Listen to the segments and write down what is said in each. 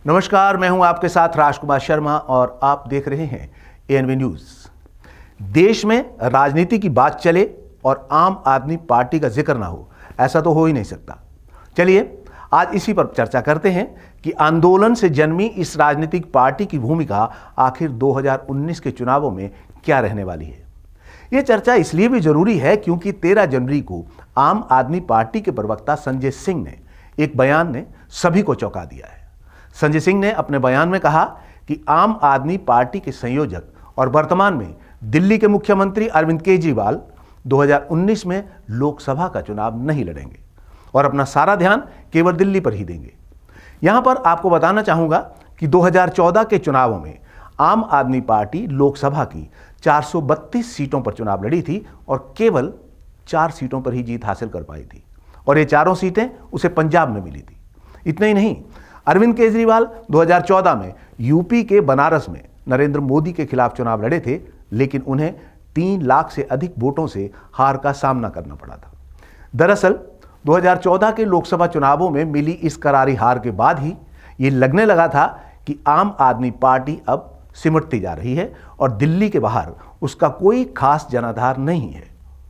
नमस्कार, मैं हूं आपके साथ राजकुमार शर्मा और आप देख रहे हैं एएनवी न्यूज। देश में राजनीति की बात चले और आम आदमी पार्टी का जिक्र ना हो, ऐसा तो हो ही नहीं सकता। चलिए आज इसी पर चर्चा करते हैं कि आंदोलन से जन्मी इस राजनीतिक पार्टी की भूमिका आखिर 2019 के चुनावों में क्या रहने वाली है। यह चर्चा इसलिए भी जरूरी है क्योंकि 13 जनवरी को आम आदमी पार्टी के प्रवक्ता संजय सिंह ने एक बयान ने सभी को चौंका दिया है। संजय सिंह ने अपने बयान में कहा कि आम आदमी पार्टी के संयोजक और वर्तमान में दिल्ली के मुख्यमंत्री अरविंद केजरीवाल 2019 में लोकसभा का चुनाव नहीं लड़ेंगे और अपना सारा ध्यान केवल दिल्ली पर ही देंगे। यहां पर आपको बताना चाहूंगा कि 2014 के चुनावों में आम आदमी पार्टी लोकसभा की 432 सीटों पर चुनाव लड़ी थी और केवल 4 सीटों पर ही जीत हासिल कर पाई थी और ये चारों सीटें उसे पंजाब में मिली थी। इतना ही नहीं, अरविंद केजरीवाल 2014 में यूपी के बनारस में नरेंद्र मोदी के खिलाफ चुनाव लड़े थे, लेकिन उन्हें 3 लाख से अधिक वोटों से हार का सामना करना पड़ा था। दरअसल 2014 के लोकसभा चुनावों में मिली इस करारी हार के बाद ही ये लगने लगा था कि आम आदमी पार्टी अब सिमटती जा रही है और दिल्ली के बाहर उसका कोई खास जनाधार नहीं है।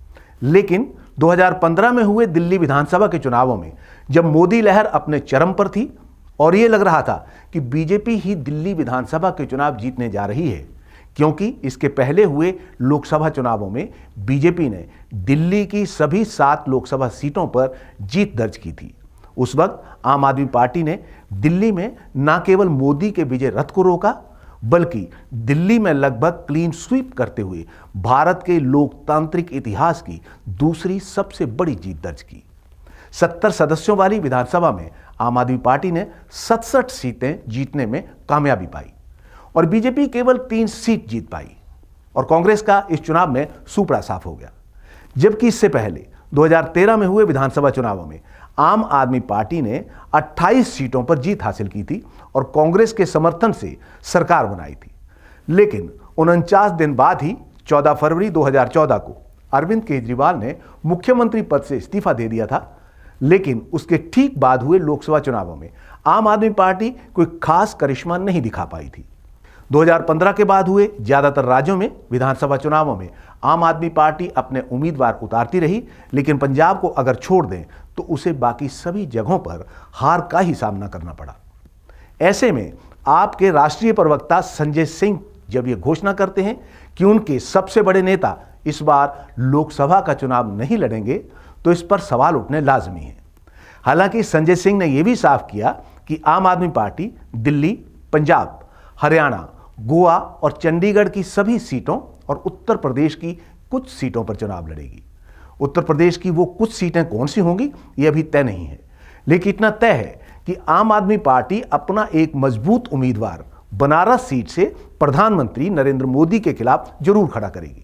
लेकिन 2015 में हुए दिल्ली विधानसभा के चुनावों में जब मोदी लहर अपने चरम पर थी और ये लग रहा था कि बीजेपी ही दिल्ली विधानसभा के चुनाव जीतने जा रही है, क्योंकि इसके पहले हुए लोकसभा चुनावों में बीजेपी ने दिल्ली की सभी 7 लोकसभा सीटों पर जीत दर्ज की थी। उस वक्त आम आदमी पार्टी ने दिल्ली में न केवल मोदी के विजय रथ को रोका, बल्कि दिल्ली में लगभग क्लीन स्वीप करते हुए भारत के लोकतांत्रिक इतिहास की दूसरी सबसे बड़ी जीत दर्ज की। 70 सदस्यों वाली विधानसभा में आम आदमी पार्टी ने 67 सीटें जीतने में कामयाबी पाई और बीजेपी केवल 3 सीट जीत पाई और कांग्रेस का इस चुनाव में सुपड़ा साफ हो गया। जबकि इससे पहले 2013 में हुए विधानसभा चुनावों में आम आदमी पार्टी ने 28 सीटों पर जीत हासिल की थी और कांग्रेस के समर्थन से सरकार बनाई थी। लेकिन 49 दिन बाद ही 14 फरवरी 2014 को अरविंद केजरीवाल ने मुख्यमंत्री पद से इस्तीफा दे दिया था। लेकिन उसके ठीक बाद हुए लोकसभा चुनावों में आम आदमी पार्टी कोई खास करिश्मा नहीं दिखा पाई थी। 2015 के बाद हुए ज्यादातर राज्यों में विधानसभा चुनावों में आम आदमी पार्टी अपने उम्मीदवार उतारती रही, लेकिन पंजाब को अगर छोड़ दें तो उसे बाकी सभी जगहों पर हार का ही सामना करना पड़ा। ऐसे में आपके राष्ट्रीय प्रवक्ता संजय सिंह जब ये घोषणा करते हैं कि उनके सबसे बड़े नेता इस बार लोकसभा का चुनाव नहीं लड़ेंगे, तो इस पर सवाल उठने लाजमी है। हालांकि संजय सिंह ने यह भी साफ किया कि आम आदमी पार्टी दिल्ली, पंजाब, हरियाणा, गोवा और चंडीगढ़ की सभी सीटों और उत्तर प्रदेश की कुछ सीटों पर चुनाव लड़ेगी। उत्तर प्रदेश की वो कुछ सीटें कौन सी होंगी ये अभी तय नहीं है, लेकिन इतना तय है कि आम आदमी पार्टी अपना एक मजबूत उम्मीदवार बनारस सीट से प्रधानमंत्री नरेंद्र मोदी के खिलाफ जरूर खड़ा करेगी।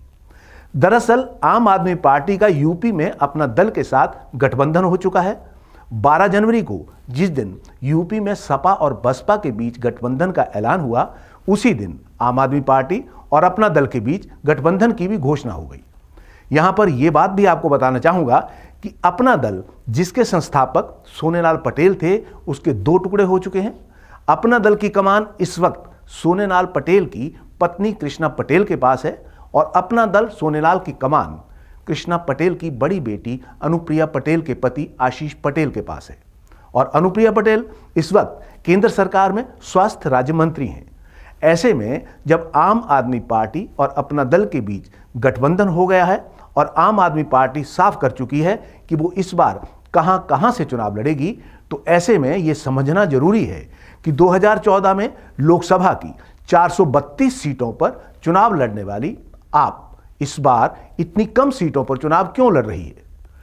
दरअसल आम आदमी पार्टी का यूपी में अपना दल के साथ गठबंधन हो चुका है। 12 जनवरी को जिस दिन यूपी में सपा और बसपा के बीच गठबंधन का ऐलान हुआ, उसी दिन आम आदमी पार्टी और अपना दल के बीच गठबंधन की भी घोषणा हो गई। यहां पर यह बात भी आपको बताना चाहूंगा कि अपना दल जिसके संस्थापक सोनेलाल पटेल थे, उसके 2 टुकड़े हो चुके हैं। अपना दल की कमान इस वक्त सोनेलाल पटेल की पत्नी कृष्णा पटेल के पास है और अपना दल सोनेलाल की कमान कृष्णा पटेल की बड़ी बेटी अनुप्रिया पटेल के पति आशीष पटेल के पास है और अनुप्रिया पटेल इस वक्त केंद्र सरकार में स्वास्थ्य राज्य मंत्री हैं। ऐसे में जब आम आदमी पार्टी और अपना दल के बीच गठबंधन हो गया है और आम आदमी पार्टी साफ कर चुकी है कि वो इस बार कहां से चुनाव लड़ेगी, तो ऐसे में ये समझना जरूरी है कि 2014 में लोकसभा की 432 सीटों पर चुनाव लड़ने वाली आप इस बार इतनी कम सीटों पर चुनाव क्यों लड़ रही है।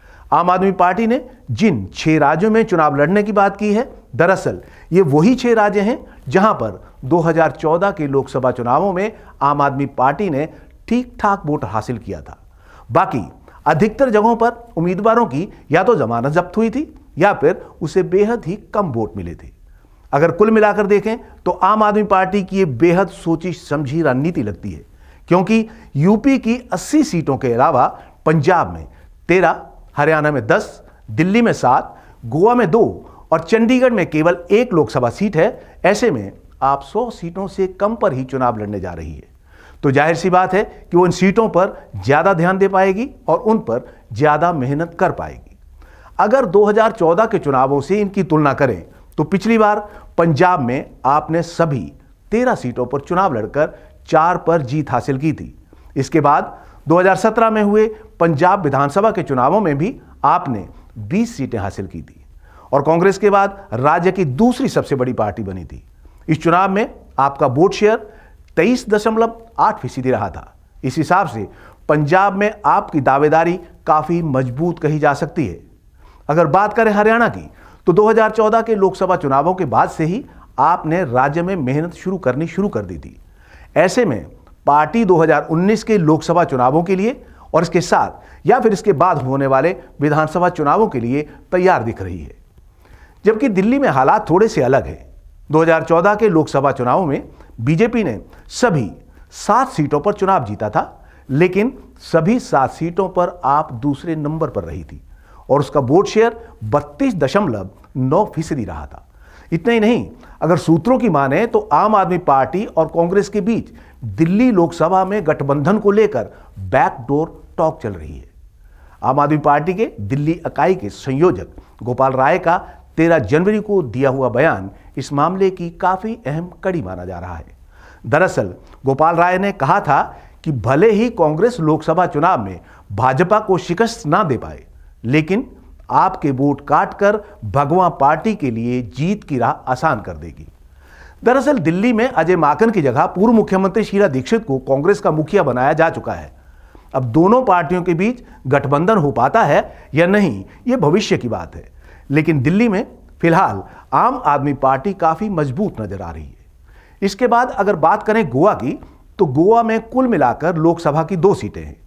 आम आदमी पार्टी ने जिन 6 राज्यों में चुनाव लड़ने की बात की है, दरअसल ये वही 6 राज्य हैं जहां पर 2014 के लोकसभा चुनावों में आम आदमी पार्टी ने ठीक ठाक वोट हासिल किया था। बाकी अधिकतर जगहों पर उम्मीदवारों की या तो जमानत जब्त हुई थी या फिर उसे बेहद ही कम वोट मिले थे। अगर कुल मिलाकर देखें तो आम आदमी पार्टी की ये बेहद सोची समझी रणनीति लगती है, क्योंकि यूपी की 80 सीटों के अलावा पंजाब में 13, हरियाणा में 10, दिल्ली में 7, गोवा में 2 और चंडीगढ़ में केवल 1 लोकसभा सीट है। ऐसे में आप 100 सीटों से कम पर ही चुनाव लड़ने जा रही है, तो जाहिर सी बात है कि वो इन सीटों पर ज्यादा ध्यान दे पाएगी और उन पर ज्यादा मेहनत कर पाएगी। अगर 2014 के चुनावों से इनकी तुलना करें तो पिछली बार पंजाब में आपने सभी 13 सीटों पर चुनाव लड़कर 4 पर जीत हासिल की थी। इसके बाद 2017 में हुए पंजाब विधानसभा के चुनावों में भी आपने 20 सीटें हासिल की थी और कांग्रेस के बाद राज्य की दूसरी सबसे बड़ी पार्टी बनी थी। इस चुनाव में आपका वोट शेयर 23.8% रहा था। इस हिसाब से पंजाब में आपकी दावेदारी काफी मजबूत कही जा सकती है। अगर बात करें हरियाणा की तो 2014 के लोकसभा चुनावों के बाद से ही आपने राज्य में मेहनत शुरू कर दी थी। ऐसे में पार्टी 2019 के लोकसभा चुनावों के लिए और इसके साथ या फिर इसके बाद होने वाले विधानसभा चुनावों के लिए तैयार दिख रही है। जबकि दिल्ली में हालात थोड़े से अलग है। 2014 के लोकसभा चुनावों में बीजेपी ने सभी 7 सीटों पर चुनाव जीता था, लेकिन सभी 7 सीटों पर आप दूसरे नंबर पर रही थी और उसका वोट शेयर 32.9% रहा था। इतना ही नहीं, अगर सूत्रों की माने तो आम आदमी पार्टी और कांग्रेस के बीच दिल्ली लोकसभा में गठबंधन को लेकर बैकडोर टॉक चल रही है। आम आदमी पार्टी के दिल्ली इकाई के संयोजक गोपाल राय का 13 जनवरी को दिया हुआ बयान इस मामले की काफी अहम कड़ी माना जा रहा है। दरअसल गोपाल राय ने कहा था कि भले ही कांग्रेस लोकसभा चुनाव में भाजपा को शिकस्त ना दे पाए, लेकिन आपके वोट काटकर भगवा पार्टी के लिए जीत की राह आसान कर देगी। दरअसल दिल्ली में अजय माकन की जगह पूर्व मुख्यमंत्री शीला दीक्षित को कांग्रेस का मुखिया बनाया जा चुका है। अब दोनों पार्टियों के बीच गठबंधन हो पाता है या नहीं, यह भविष्य की बात है, लेकिन दिल्ली में फिलहाल आम आदमी पार्टी काफी मजबूत नजर आ रही है। इसके बाद अगर बात करें गोवा की, तो गोवा में कुल मिलाकर लोकसभा की 2 सीटें हैं।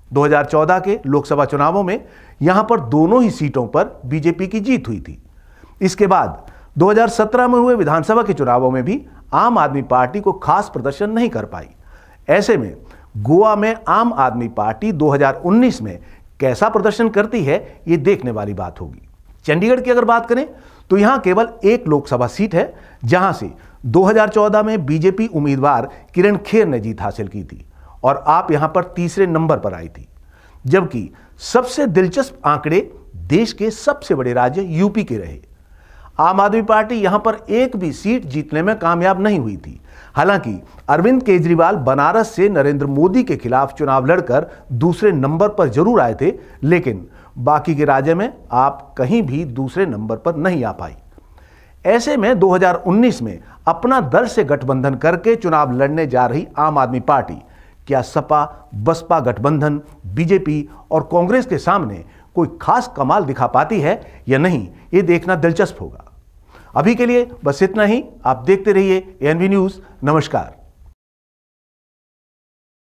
2014 के लोकसभा चुनावों में यहां पर दोनों ही सीटों पर बीजेपी की जीत हुई थी। इसके बाद 2017 में हुए विधानसभा के चुनावों में भी आम आदमी पार्टी को खास प्रदर्शन नहीं कर पाई। ऐसे में गोवा में आम आदमी पार्टी 2019 में कैसा प्रदर्शन करती है, ये देखने वाली बात होगी। चंडीगढ़ की अगर बात करें तो यहां केवल 1 लोकसभा सीट है, जहां से 2014 में बीजेपी उम्मीदवार किरण खेर ने जीत हासिल की थी और आप यहां पर तीसरे नंबर पर आई थी। जबकि सबसे दिलचस्प आंकड़े देश के सबसे बड़े राज्य यूपी के रहे। आम आदमी पार्टी यहां पर एक भी सीट जीतने में कामयाब नहीं हुई थी। हालांकि अरविंद केजरीवाल बनारस से नरेंद्र मोदी के खिलाफ चुनाव लड़कर दूसरे नंबर पर जरूर आए थे, लेकिन बाकी के राज्य में आप कहीं भी दूसरे नंबर पर नहीं आ पाई। ऐसे में 2019 में अपना दल से गठबंधन करके चुनाव लड़ने जा रही आम आदमी पार्टी क्या सपा बसपा गठबंधन, बीजेपी और कांग्रेस के सामने कोई खास कमाल दिखा पाती है या नहीं, ये देखना दिलचस्प होगा। अभी के लिए बस इतना ही। आप देखते रहिए एएनवी न्यूज़। नमस्कार।